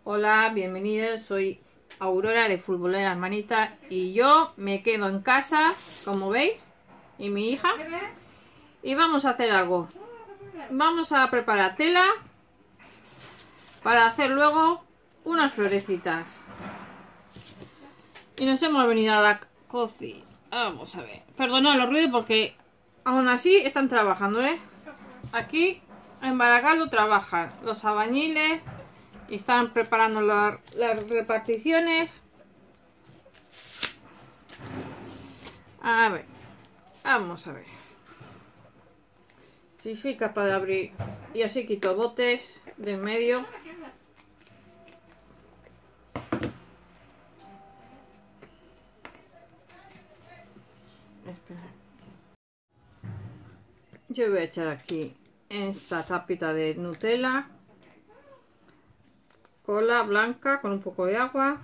Hola, bienvenidos, soy Aurora de Futbolera Hermanita y yo me quedo en casa, como veis, y mi hija, y vamos a hacer algo. Vamos a preparar tela para hacer luego unas florecitas. Y nos hemos venido a la cocina. Vamos a ver. Perdonad los ruidos porque aún así están trabajando, ¿eh? Aquí en Baracaldo trabajan los albañiles y están preparando las reparticiones. A ver, vamos a ver si soy capaz de abrir, y así quito botes de en medio. Espera. Yo voy a echar aquí esta tapita de Nutella, cola blanca con un poco de agua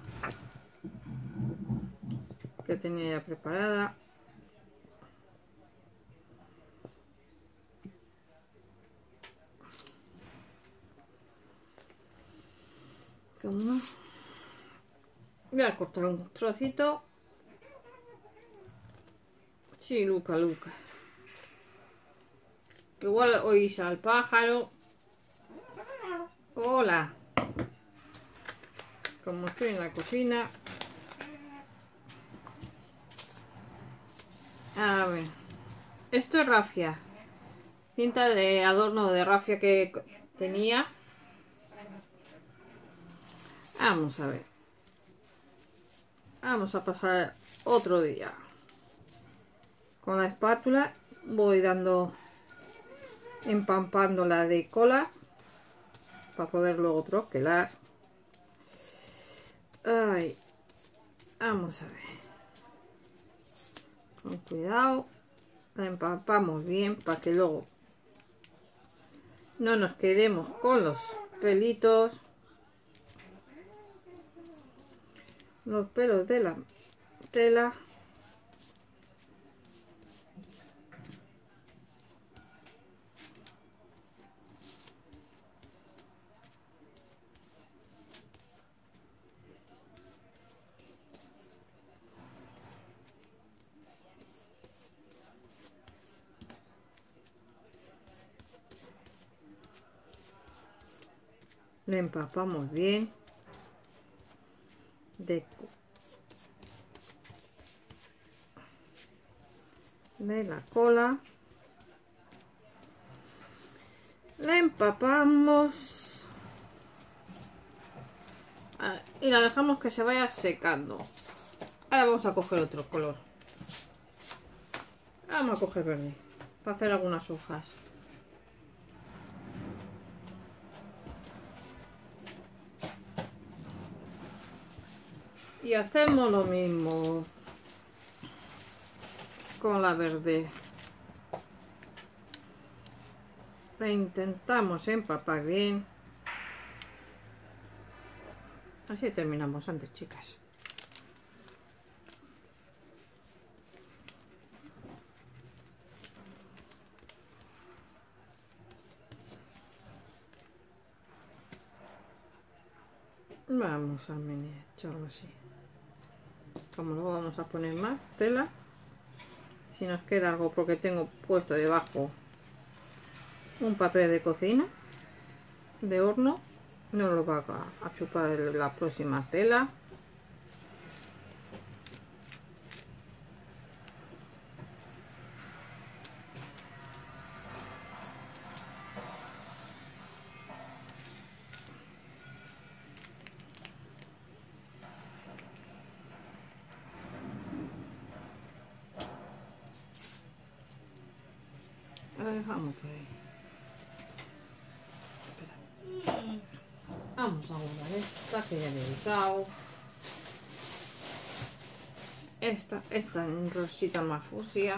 que tenía ya preparada. Voy a cortar un trocito. Sí, Luca. Igual oís al pájaro. Hola. Como estoy en la cocina. A ver. Esto es rafia. Cinta de adorno de rafia que tenía. Vamos a ver. Vamos a pasar otro día. Con la espátula voy empampándola de cola para poder luego troquelar. Ay, vamos a ver. Con cuidado. La empampamos bien para que luego no nos quedemos con los pelitos. Los pelos de la tela. Le empapamos bien de la cola. La empapamos y la dejamos que se vaya secando. Ahora vamos a coger otro color. Vamos a coger verde para hacer algunas hojas. Y hacemos lo mismo con la verde. La intentamos empapar bien. Así terminamos antes, chicas. Vamos a echarlo así. Como luego vamos a poner más tela, si nos queda algo, porque tengo puesto debajo un papel de cocina de horno, no lo va a chupar la próxima tela. La dejamos por ahí. Espera. Vamos a guardar esta que ya he dedicado. Esta en rosita más fucsia.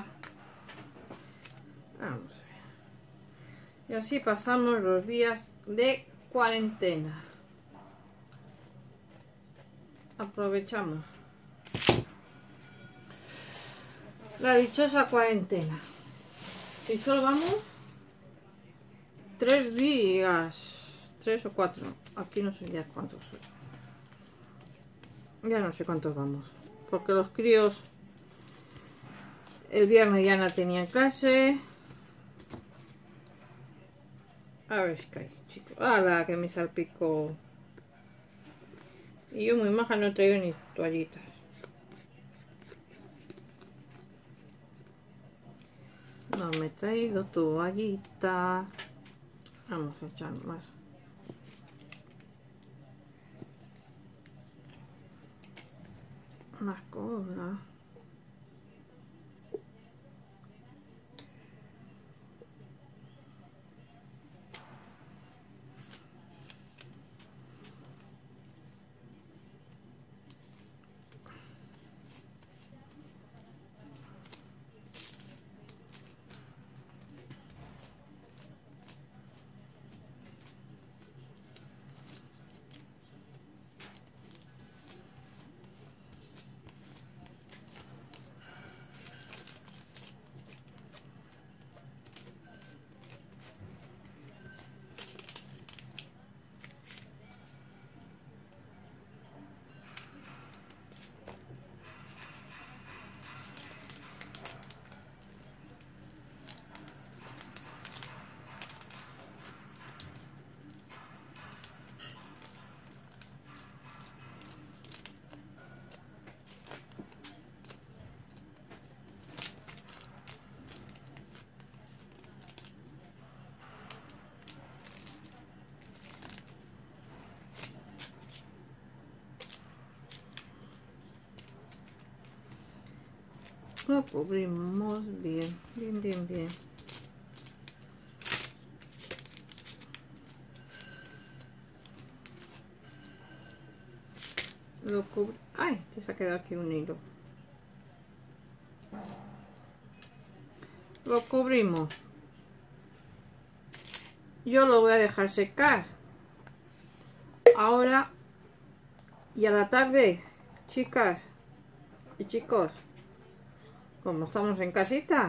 Vamos a ver. Y así pasamos los días de cuarentena. Aprovechamos la dichosa cuarentena. Si solo vamos 3 días, 3 o 4, aquí no sé ya cuántos son. Ya no sé cuántos vamos. Porque los críos el viernes ya no tenían clase. A ver si cae, chicos. ¡Hala! Que me salpicó. Y yo muy maja no traigo ni toallitas. No me he traído toallita. Vamos a echar más. Más cola. Lo cubrimos bien, bien, bien, bien. Lo cubrimos. ¡Ay! Te se ha quedado aquí un hilo. Lo cubrimos. Yo lo voy a dejar secar. Ahora y a la tarde, chicas y chicos, como estamos en casita,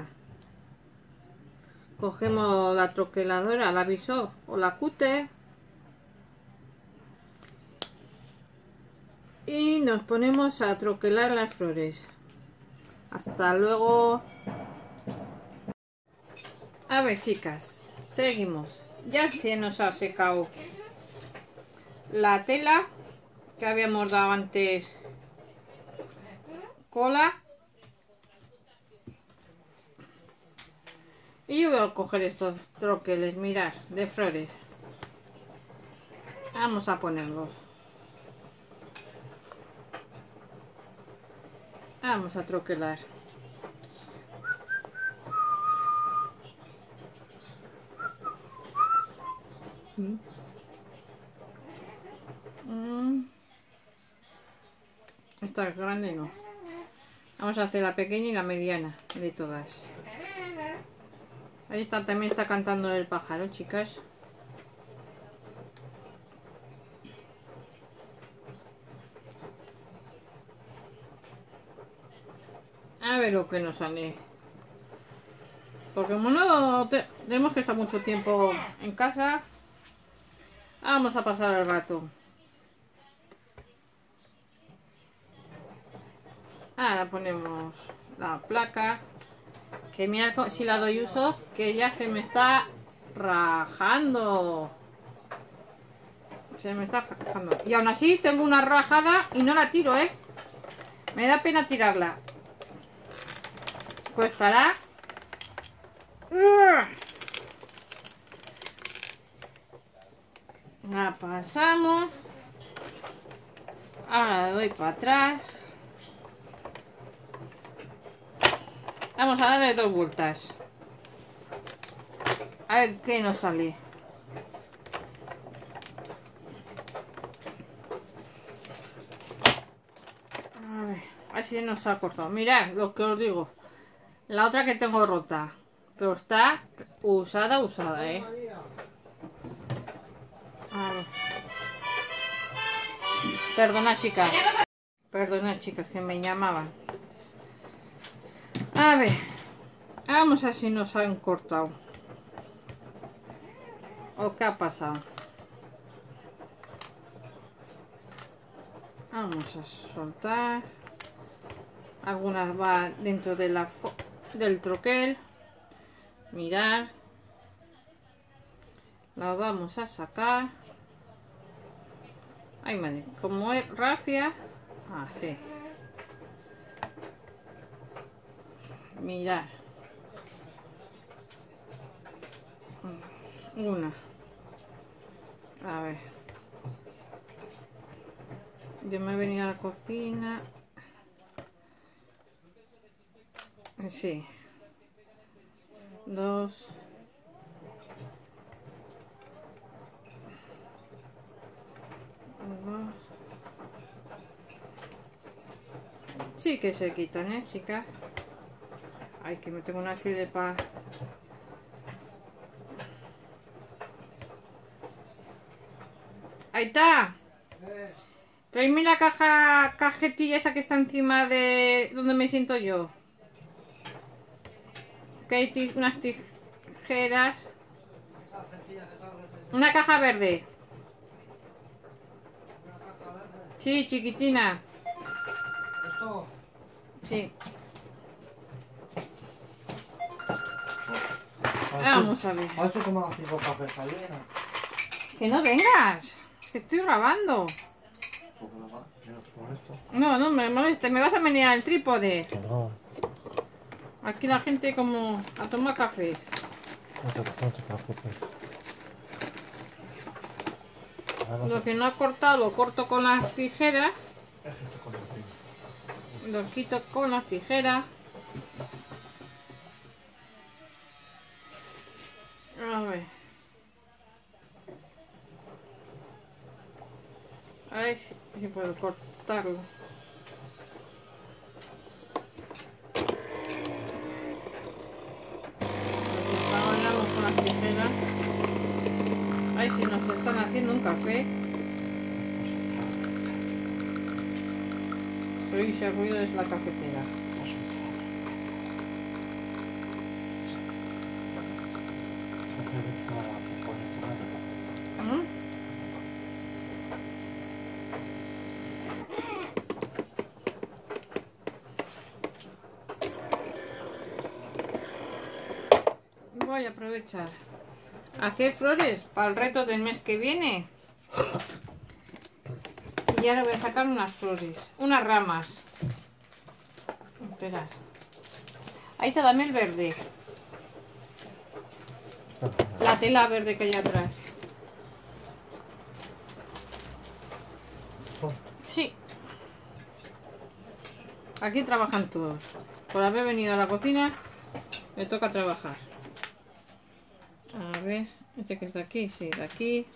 cogemos la troqueladora, la Visor o la cúter y nos ponemos a troquelar las flores. Hasta luego. A ver, chicas, seguimos. Ya se nos ha secado la tela que habíamos dado antes cola. Y yo voy a coger estos troqueles, mirad, de flores. Vamos a ponerlos. Vamos a troquelar. Esta es grande, no. Vamos a hacer la pequeña y la mediana de todas. Ahí está, también está cantando el pájaro, chicas. A ver lo que nos sale. Porque como no tenemos que estar mucho tiempo en casa, vamos a pasar el rato. Ahora ponemos la placa. Que mira si la doy uso, que ya se me está rajando. Se me está rajando. Y aún así tengo una rajada y no la tiro, ¿eh? Me da pena tirarla. Costará. La pasamos. Ahora la doy para atrás. Vamos a darle 2 vueltas. A ver qué nos sale. A ver si nos ha cortado. Mirad lo que os digo. La otra que tengo rota. Pero está usada, ¿eh? A ver. Perdona, chicas, que me llamaban. A ver. Vamos a ver si nos han cortado. ¿O qué ha pasado? Vamos a soltar. Algunas va dentro de del troquel. Mirar. La vamos a sacar. Ay, madre, como es rafia. Así. Mirar. Una. A ver. Yo me he venido a la cocina. Sí. Dos. Dos. Sí que se quitan, chicas. Ay, que me tengo una fila para... Ahí está. Tráeme la cajetilla esa que está encima de donde me siento yo. Que hay unas tijeras. Una caja verde. Sí, chiquitina. Sí. Vamos a ver. Que no vengas. Que estoy grabando. No, no me molestes. Me vas a venir al trípode. Aquí la gente como a tomar café. No te preocupes. Lo que no ha cortado lo corto con las tijeras. Lo quito con las tijeras. A ver. A ver si puedo cortarlo. Ahora con las tijeras. Ay, si nos están haciendo un café. Soy ese ruido es la cafetera. Voy a aprovechar a hacer flores para el reto del mes que viene. Y ahora voy a sacar unas flores, unas ramas. Espera. Ahí está, dame el verde. La tela verde que hay atrás. Sí. Aquí trabajan todos. Por haber venido a la cocina, me toca trabajar. A ver, este que es de aquí, sí, de aquí.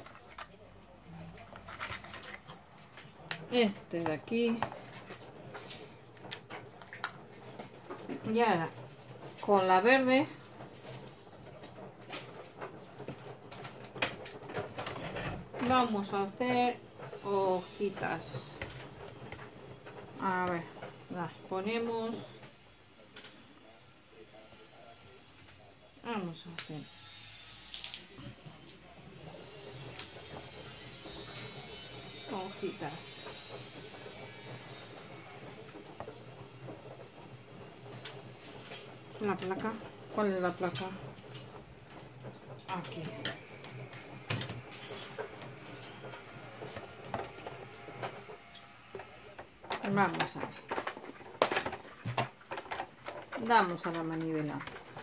Este de aquí. Y ahora, con la verde, vamos a hacer hojitas. A ver, las ponemos. Vamos a hacer hojitas. La placa. ¿Cuál es la placa? Aquí. Vamos a ver. Damos a la manivela.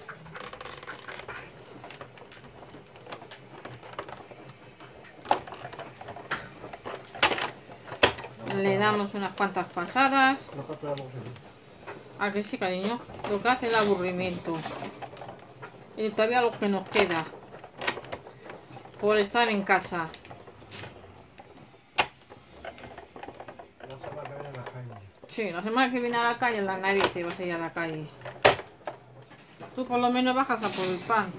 Le damos unas cuantas pasadas. ¿A que sí, cariño? Lo que hace el aburrimiento. Y todavía lo que nos queda. Por estar en casa. Sí, la semana que viene a la calle, en la nariz y vas a ir a la calle. Tú por lo menos bajas a por el pan.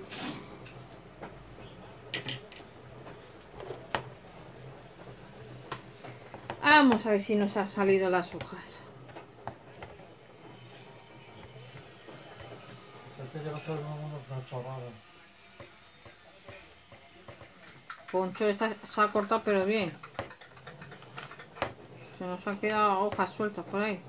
Vamos a ver si nos han salido las hojas. Poncho, esta se ha cortado pero bien. Se nos han quedado hojas sueltas por ahí.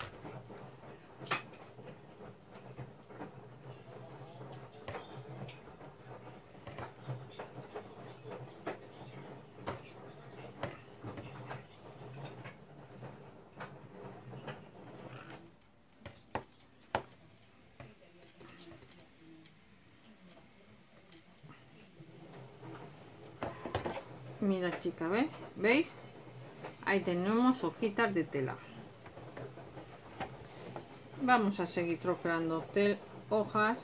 Mira, chica, ¿ves? ¿Veis? Ahí tenemos hojitas de tela. Vamos a seguir troceando hojas.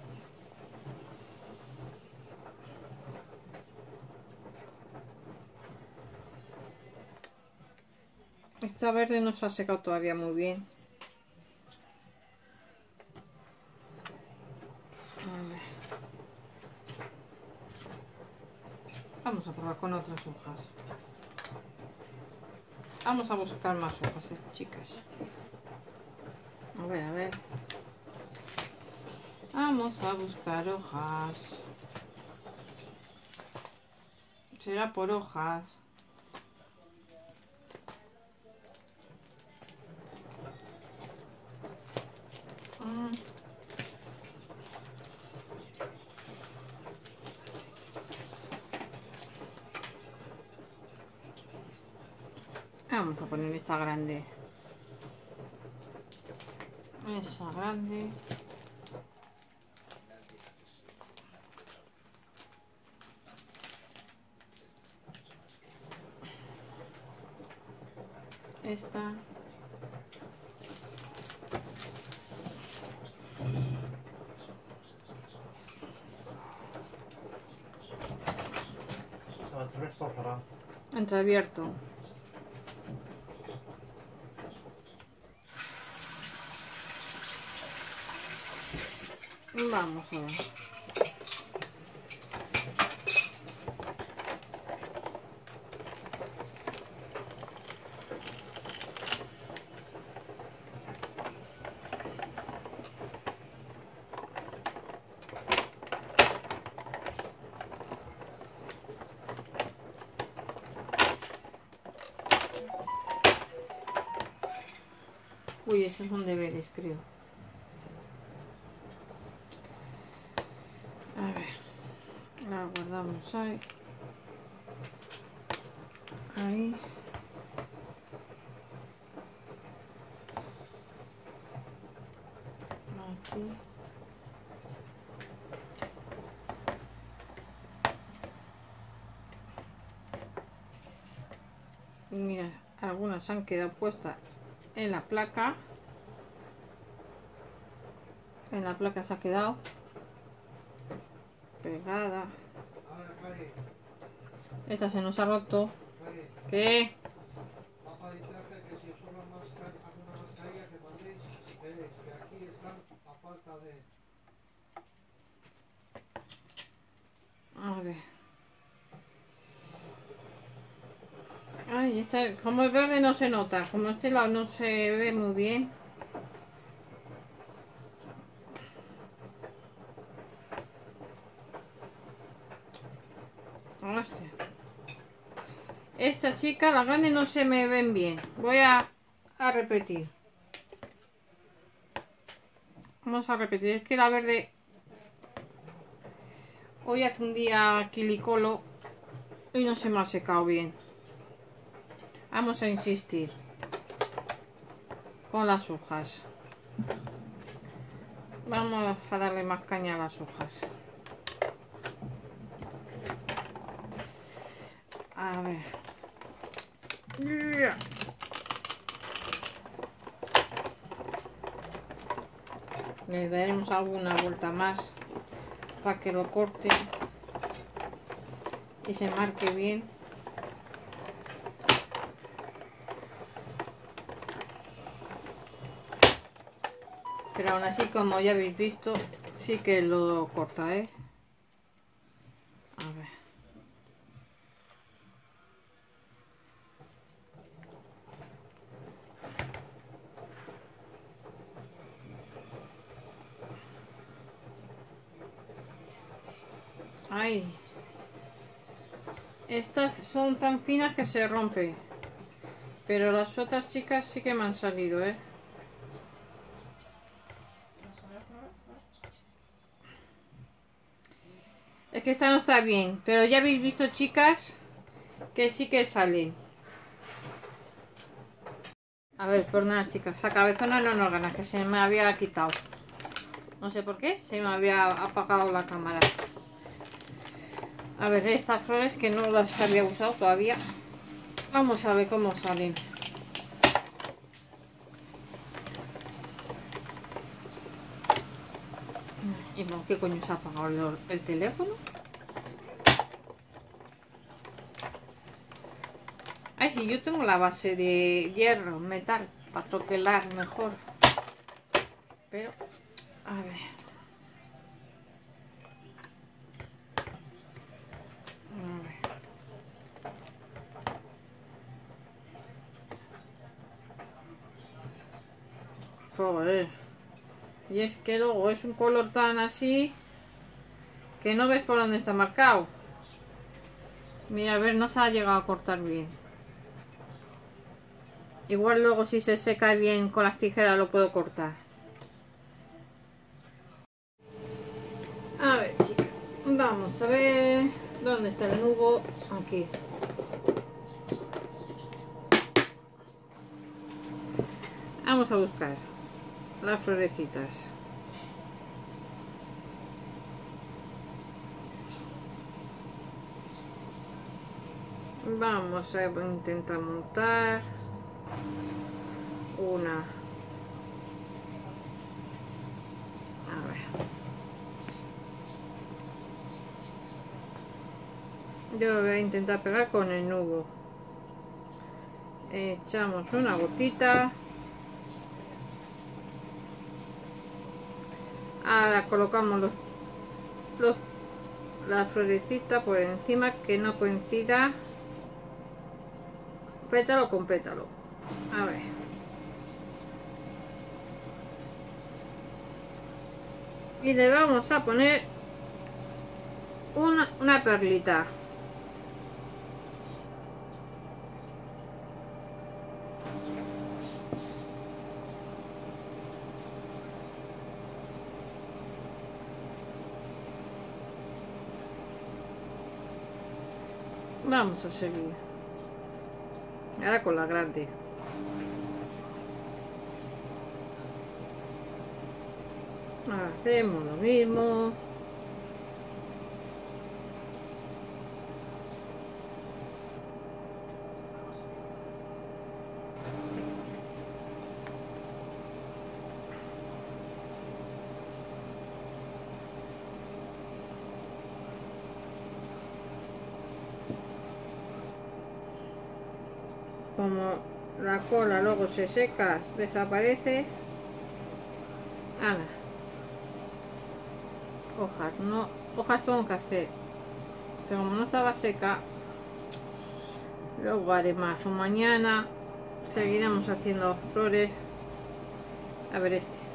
Esta verde no se ha secado todavía muy bien. Vamos a probar con otras hojas. Vamos a buscar más hojas, chicas. A ver, a ver. Vamos a buscar hojas. Será por hojas. Vamos a poner esta grande. Esa grande. Esta. Entreabierto. Vamos a ver. Uy, esos son deberes, creo. A ver, la guardamos ahí. Ahí. Aquí. Mira, algunas han quedado puestas en la placa. En la placa se ha quedado pegada. Esta se nos ha roto. ¿Qué? A ver. Ay, esta, como es verde no se nota. Como este lado no se ve muy bien. Hostia. Esta chica, las grandes no se me ven bien. Voy a repetir. Vamos a repetir. Es que la verde... Hoy hace un día quilicolo y no se me ha secado bien. Vamos a insistir con las hojas. Vamos a darle más caña a las hojas. A ver. Le daremos alguna vuelta más para que lo corte y se marque bien. Pero aún así, como ya habéis visto, sí que lo corta, ¿eh? A ver. Ay. Estas son tan finas que se rompen. Pero las otras chicas sí que me han salido, ¿eh? Es que esta no está bien. Pero ya habéis visto, chicas, que sí que salen. A ver, por nada, chicas. Esa cabezona no nos gana, que se me había quitado. No sé por qué, se me había apagado la cámara. A ver, estas flores que no las había usado todavía. Vamos a ver cómo salen. ¿Y no, qué coño se ha apagado el teléfono? Ay, sí, yo tengo la base de hierro, metal, para troquelar mejor. Pero, a ver. A ver. Joder. Y es que luego es un color tan así que no ves por dónde está marcado. Mira, a ver, no se ha llegado a cortar bien. Igual luego si se seca bien con las tijeras lo puedo cortar. A ver, chicas, vamos a ver dónde está el nubo. Aquí. Vamos a buscar las florecitas. Vamos a intentar montar una. A ver. Yo lo voy a intentar pegar con el nubo. Echamos una gotita. Ahora colocamos la florecita por encima, que no coincida pétalo con pétalo. A ver. Y le vamos a poner una perlita. Vamos a seguir. Ahora con la grande. Hacemos lo mismo. Como la cola luego se seca, desaparece. Ana. Hojas, no, hojas tengo que hacer. Pero como no estaba seca, luego haré más. O mañana seguiremos haciendo flores. A ver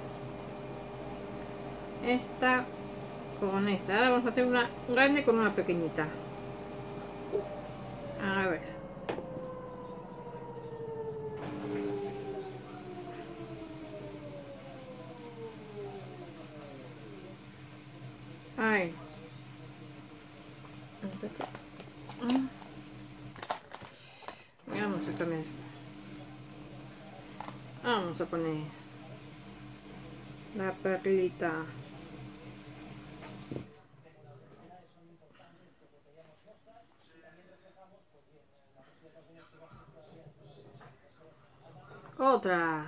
esta con esta. Ahora vamos a hacer una grande con una pequeñita. A ver. Ahí. Vamos a cambiar. Vamos a poner la perlita. Otra.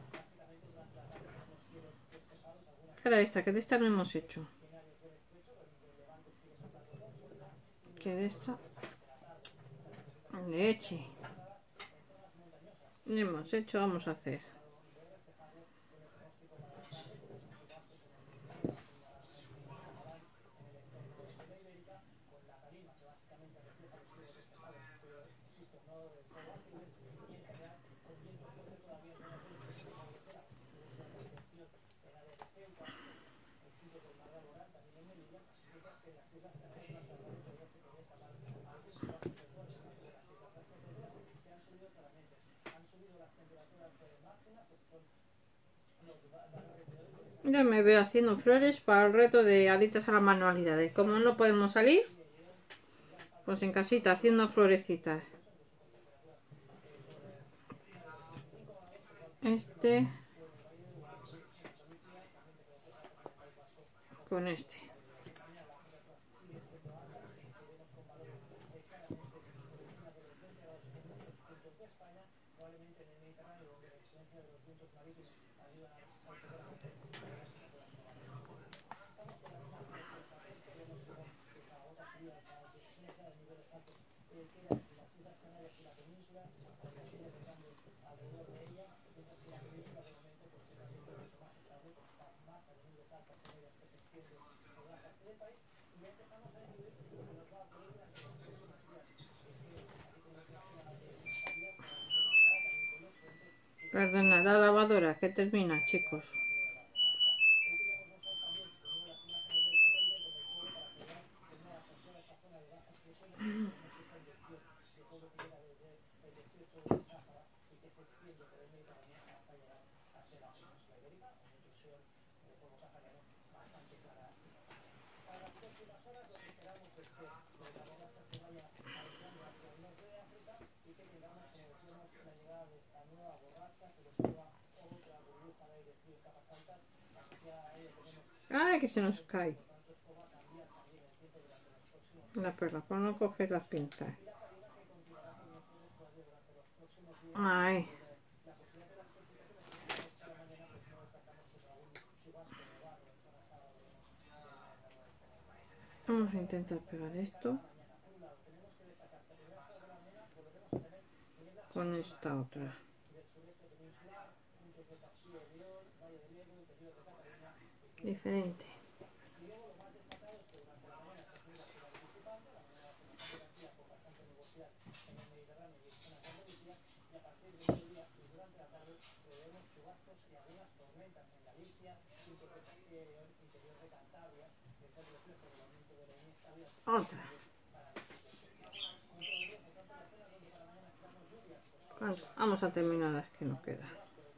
Era esta, que de esta no hemos hecho. Que de esta leche no hemos hecho, vamos a hacer. Ya me veo haciendo flores para el reto de adictos a las manualidades. Como no podemos salir, pues en casita haciendo florecitas. Este con este. Perdona, la lavadora que termina, chicos. ¡Ay, que se nos cae! La perla, por no coger las pintas. ¡Ay! Vamos a intentar pegar esto con esta otra. Diferente. Otra. Vamos a terminar las que nos quedan.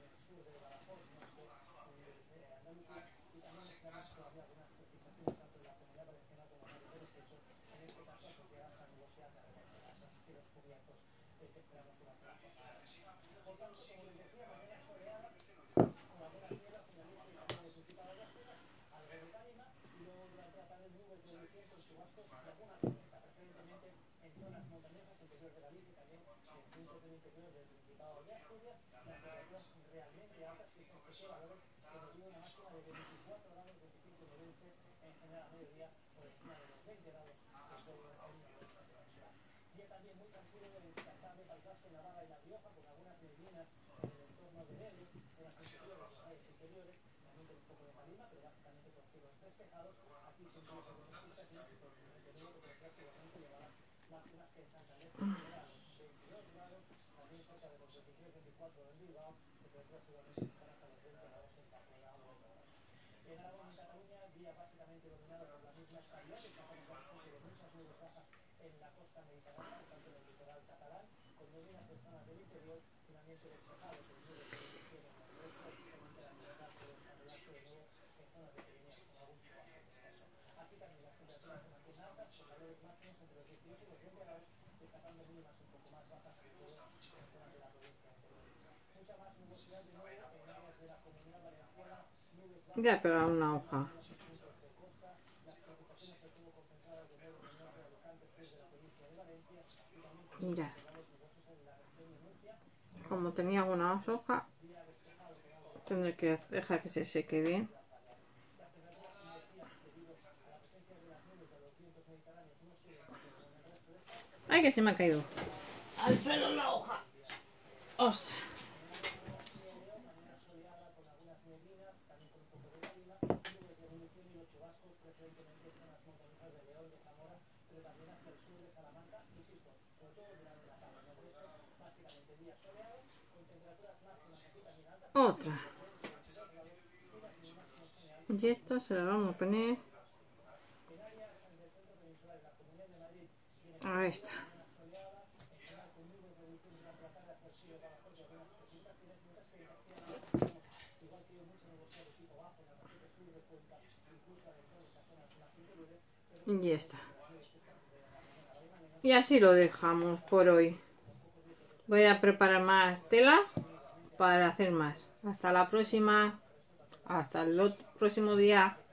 Ya he pegado una hoja. Mira. Como tenía una hoja, tendré que dejar que se seque bien. ¡Ay, que se me ha caído! ¡Al suelo la hoja! ¡Ostras! Otra. Y esta se la vamos a poner a esta. Y ya está. Y así lo dejamos por hoy. Voy a preparar más tela para hacer más. Hasta la próxima. Hasta el próximo día.